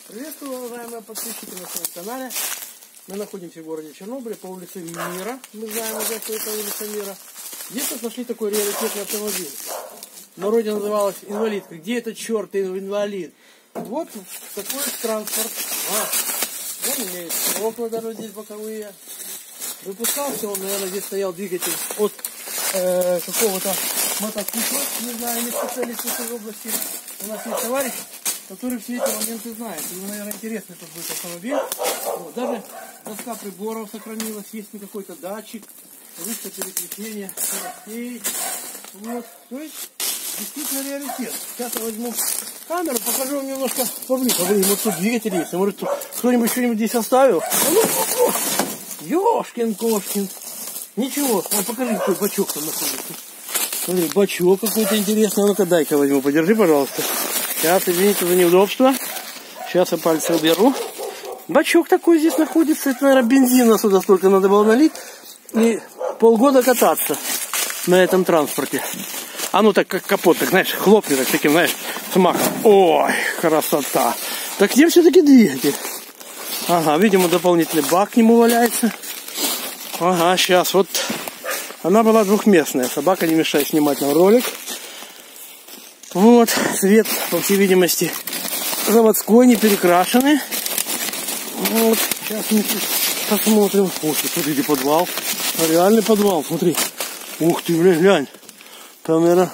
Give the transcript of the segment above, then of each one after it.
Приветствую, уважаемые подписчики на своем канале. Мы находимся в городе Чернобыле по улице Мира. Мы знаем уже, что это улица Мира. Здесь вот нашли такой раритетный автомобиль. В народе называлась инвалидка. Где этот черт инвалид? Вот такой транспорт. Он имеет окна даже здесь боковые. Выпускался он, наверное, здесь стоял двигатель от какого-то мотоцикла. Не знаю, не специалист в этой области. У нас есть товарищ, который все эти моменты знает. Ему, наверное, интересно этот будет автомобиль. Вот. Даже доска приборов сохранилась, есть какой-то датчик, ручка переключения скоростей. Вот. То есть, действительно раритет. Сейчас я возьму камеру, покажу вам немножко поближе. Вот тут двигатель есть. Может, кто-нибудь что-нибудь здесь оставил? Ёшкин-кошкин. Ничего. Покажи, какой бачок там находится. Смотри, бачок какой-то интересный. Ну-ка, дай-ка возьму. Подержи, пожалуйста. Сейчас, извините за неудобство. Сейчас я пальцы уберу. Бачок такой здесь находится. Это, наверное, бензина сюда столько надо было налить. И полгода кататься на этом транспорте. А ну так, как капот, так, знаешь, хлопнет так, таким, знаешь, смахом. Ой, красота. Так где все-таки двигатель? Ага, видимо, дополнительный бак к нему валяется. Ага, сейчас вот. Она была двухместная. Собака не мешает снимать нам ролик. Вот, цвет, по всей видимости, заводской, не перекрашенный. Вот, сейчас мы посмотрим. Ух ты, смотрите, подвал. Реальный подвал, смотри. Ух ты, глянь. Там, наверное,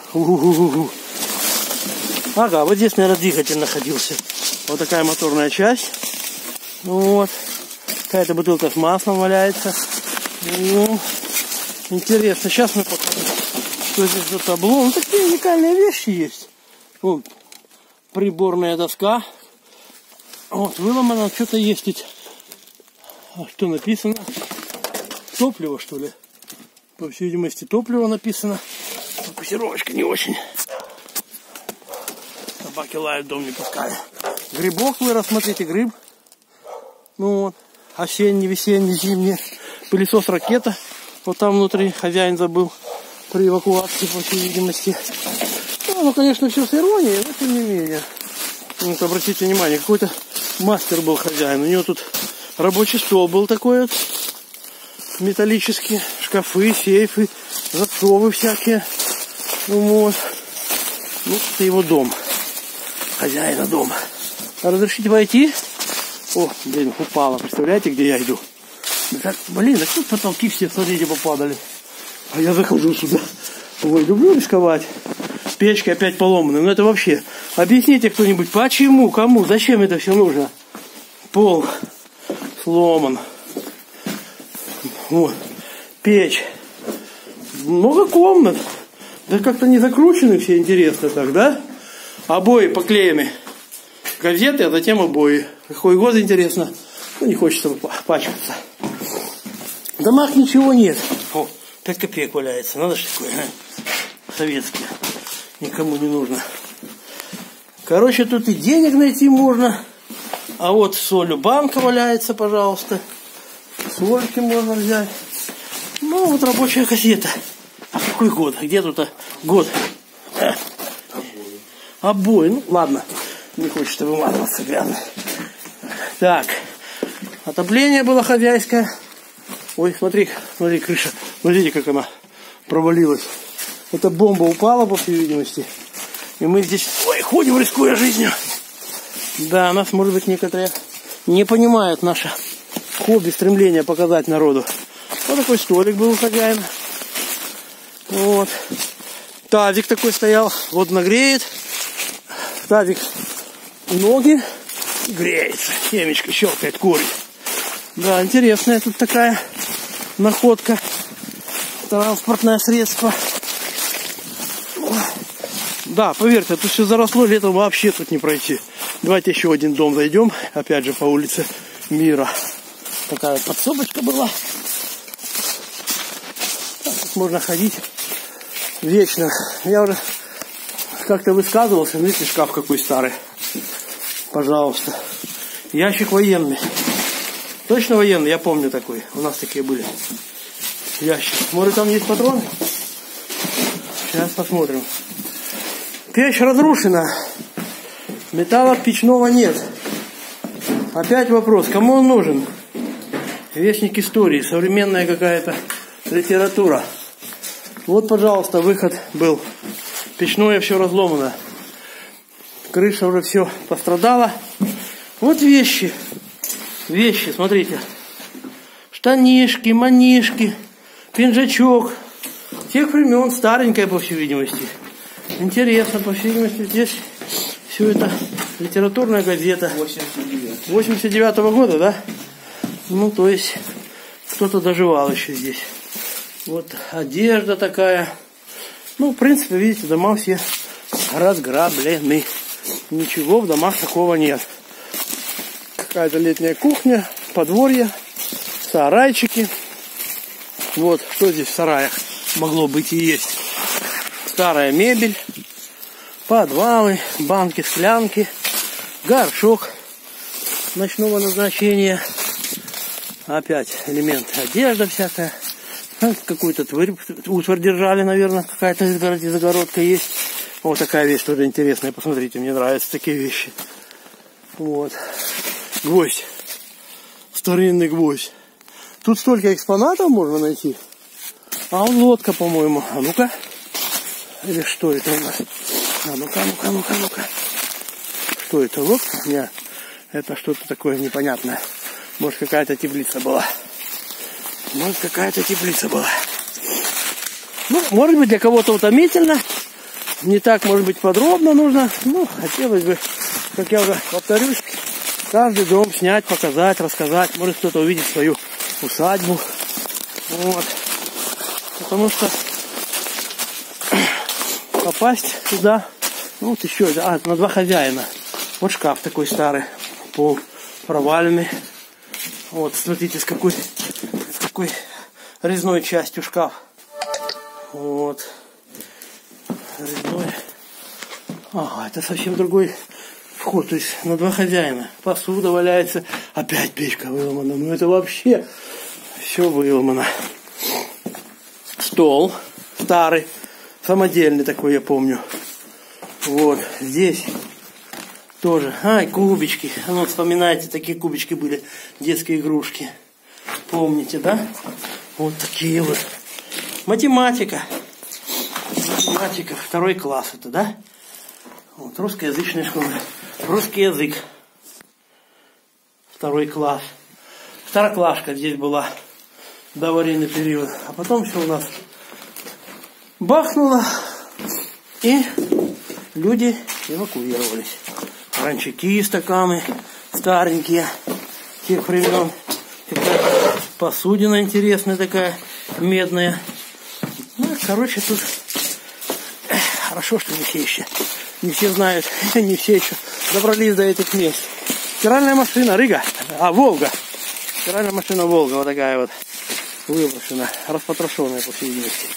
Ага, вот здесь, наверное, двигатель находился. Вот такая моторная часть. Вот. Какая-то бутылка с маслом валяется. Ну, интересно. Сейчас мы покажем, что здесь за табло. Ну, такие уникальные вещи есть. Вот. Приборная доска. Вот, выломано. Что-то есть здесь. А что написано? Топливо, что ли? По всей видимости, топливо написано. Фокусировочка не очень. Собаки лают, дом не пускали. Грибок вырос, смотрите, гриб. Ну вот, осенний, весенний, зимний. Пылесос ракета. Вот там внутри хозяин забыл при эвакуации, по всей видимости. Ну, конечно, все с иронией, но тем не менее. Вот, обратите внимание, какой-то мастер был хозяин. У него тут рабочий стол был такой вот. Металлические шкафы, сейфы, засовы всякие. Вот. Ну, это его дом. Хозяина дома. Разрешите войти? О, блин, упала. Представляете, где я иду? Так, блин, да тут потолки все, смотрите, попадали. А я захожу сюда. Ой, люблю рисковать. Печка опять поломана. Ну это вообще. Объясните кто-нибудь, почему, кому, зачем это все нужно? Пол сломан. Вот. Печь. Много комнат. Да как-то не закручены все, интересно так, да? Обои поклеены. Газеты, а затем обои. Какой год, интересно. Ну, не хочется пачкаться. В домах ничего нет. О, 5 копеек валяется. Надо же такое, а? Советские. Никому не нужно. Короче, тут и денег найти можно. А вот солью банка валяется, пожалуйста. Сольки можно взять. Ну, вот рабочая кассета. А какой год? Где тут год? Обои. Ну, ладно. Не хочется вымазываться грязно. Так. Отопление было хозяйское. Ой, смотри, смотри, крыша. Смотрите, как она провалилась. Эта бомба упала, по всей видимости. И мы здесь, ой, ходим, рискуя жизнью. Да, нас, может быть, некоторые не понимают наше хобби, стремление показать народу. Вот такой столик был у хозяина. Вот. Тазик такой стоял. Вот нагреет. Тазик ноги греется. Семечко щелкает, курит. Да, интересная тут такая находка. Транспортное средство. Да, поверьте, тут все заросло, летом вообще тут не пройти. Давайте еще один дом зайдем. Опять же по улице Мира. Такая подсобочка была. Так, тут можно ходить вечно. Я уже как-то высказывался. Видите, шкаф какой старый. Пожалуйста. Ящик военный. Точно военный, я помню такой. У нас такие были. Ящик. Может, там есть патроны? Сейчас посмотрим. Печь разрушена. Металла печного нет. Опять вопрос, кому он нужен? Вестник истории, современная какая-то литература. Вот, пожалуйста, выход был. Печное все разломано. Крыша уже все пострадала. Вот вещи. Вещи, смотрите. Штанишки, манишки, пинжачок. Тех времен, старенькая, по всей видимости. Интересно, по всей видимости, здесь все это литературная газета. 89-го года, да? Ну, то есть, кто-то доживал еще здесь. Вот одежда такая. Ну, в принципе, видите, дома все разграблены. Ничего в домах такого нет. Какая-то летняя кухня, подворье, сарайчики. Вот, что здесь в сараях могло быть и есть. Старая мебель, подвалы, банки, склянки, горшок ночного назначения. Опять элемент одежда всякая. Какую-то утварь держали, наверное, какая-то загородка есть. Вот такая вещь тоже интересная. Посмотрите, мне нравятся такие вещи. Вот. Гвоздь. Старинный гвоздь. Тут столько экспонатов можно найти. А он лодка, по-моему. А ну-ка. Или что это у нас? А ну-ка, ну-ка, ну-ка, ну-ка. Что это, лодка? Нет. Это что-то такое непонятное. Может, какая-то теплица была. Может, какая-то теплица была. Ну, может быть, для кого-то утомительно. Не так, может быть, подробно нужно. Ну, хотелось бы, как я уже повторюсь, каждый дом снять, показать, рассказать. Может, кто-то увидит свою усадьбу. Вот. Потому что попасть туда, ну, вот еще, на два хозяина. Вот шкаф такой старый, пол проваленный. Вот, смотрите, с какой резной частью шкаф. Вот. Резной. Ага, это совсем другой вход. То есть на два хозяина. Посуда валяется. Опять печка выломана. Ну это вообще все выломано. Стол старый. Самодельный такой, я помню. Вот. Здесь тоже. Ай, кубички. Ну, вспоминайте, такие кубички были. Детские игрушки. Помните, да? Вот такие вот. Математика. Математика. 2 класс это, да? Вот, русскоязычная школа. Русский язык. 2 класс. Второклашка здесь была. До аварийный период. А потом все у нас бахнуло. И люди эвакуировались. Ранчаки, стаканы старенькие. Тех времен. Какая-то посудина интересная такая, медная. Ну, короче, тут хорошо, что не все знают, не все еще добрались до этих мест. Стиральная машина, Рига, Волга. Стиральная машина Волга, вот такая вот выброшена, распотрошенная, по всей видимости.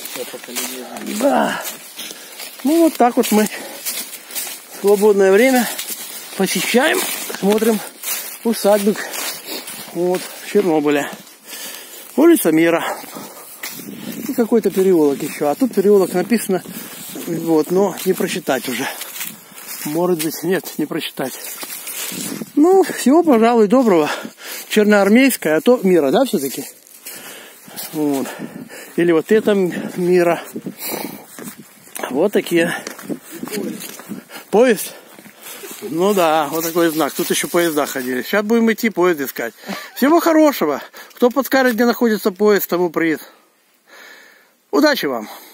Да. Ну, вот так вот мы в свободное время посещаем, смотрим усадьбы. Вот, в Чернобыле. Улица Мира. И какой-то переулок еще. А тут переулок написано, вот, но не прочитать уже. Может быть, нет, не прочитать. Ну, всего, пожалуй, доброго. Черноармейская, а то Мира, да, все-таки? Вот. Или вот это Мира. Вот такие. Поезд? Ну да, вот такой знак. Тут еще поезда ходили. Сейчас будем идти поезд искать. Всего хорошего. Кто подскажет, где находится поезд, тому приз. Удачи вам!